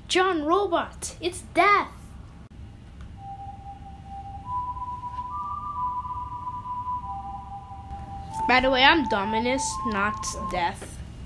John Robot, it's Death. By the way, I'm Dominus, not Death.